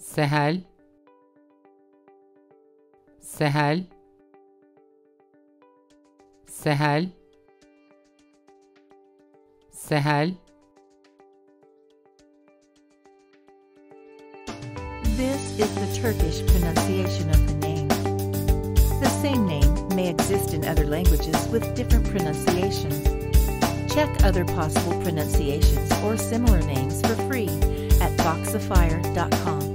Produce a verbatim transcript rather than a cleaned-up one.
Sehel, Sehel, Sehel, Sehel. This is the Turkish pronunciation of the name. The same name may exist in other languages with different pronunciations. Check other possible pronunciations or similar names for free at voxifier dot com.